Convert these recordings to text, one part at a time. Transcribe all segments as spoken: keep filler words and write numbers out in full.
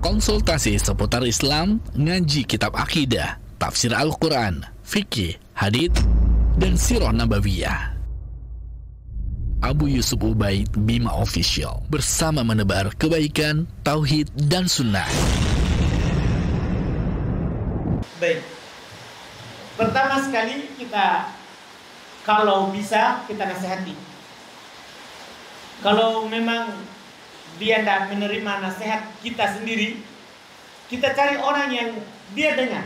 Konsultasi seputar Islam, ngaji kitab akidah, tafsir Al-Quran, fikih, hadits, dan sirah nabawiyah. Abu Yusuf Ubaid Bima Official bersama menebar kebaikan, tauhid, dan sunnah. Baik. Pertama sekali kita, kalau bisa kita nasihati. Kalau memang dia tidak menerima nasihat kita sendiri, kita cari orang yang dia dengar.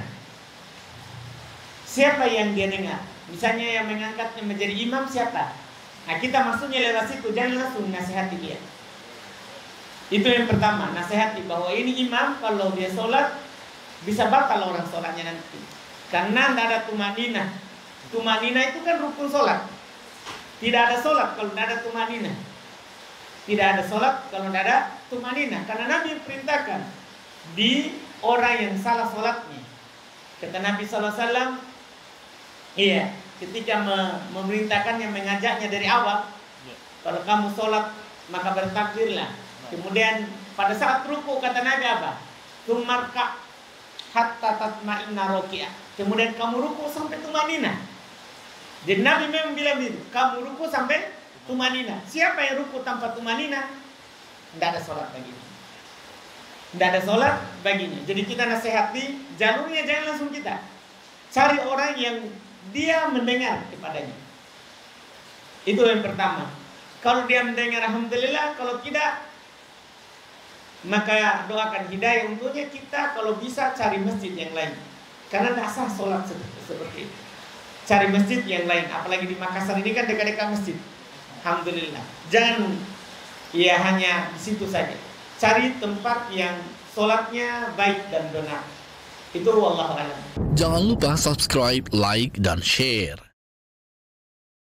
Siapa yang dia dengar? Misalnya yang mengangkatnya menjadi imam siapa? Nah, kita maksudnya lewat situ, jangan langsung nasihati dia. Itu yang pertama, nasihati bahwa ini imam, kalau dia sholat bisa batal orang sholatnya nanti, karena tidak ada tumanina. Tumanina itu kan rukun sholat. Tidak ada sholat kalau tidak ada tumanina. Tidak ada sholat kalau tidak ada tumanina. Karena Nabi perintahkan di orang yang salah sholatnya. Kata Nabi shallallahu alaihi wasallam, iya, ketika memerintahkannya, mengajaknya dari awal, kalau kamu sholat maka bertakbirlah. Kemudian pada saat ruku kata Nabi apa? Tumarka hatta tatma'inna roki'ah. Kemudian kamu ruku sampai tumanina. Jadi Nabi memang bilang itu, kamu ruku sampai tumanina. Siapa yang ruku tanpa tumanina, tidak ada sholat baginya. Tidak ada sholat baginya. Jadi kita nasihati, jalurnya jangan langsung kita. Cari orang yang dia mendengar kepadanya. Itu yang pertama. Kalau dia mendengar, alhamdulillah. Kalau tidak, maka doakan hidayah untuknya. Kita kalau bisa cari masjid yang lain, karena tidak sah sholat seperti itu. Cari masjid yang lain. Apalagi di Makassar ini kan dekat-dekat masjid. Alhamdulillah. Jangan ya hanya di situ saja. Cari tempat yang sholatnya baik dan benar. Itu wallahu a'lam. Jangan lupa subscribe, like, dan share.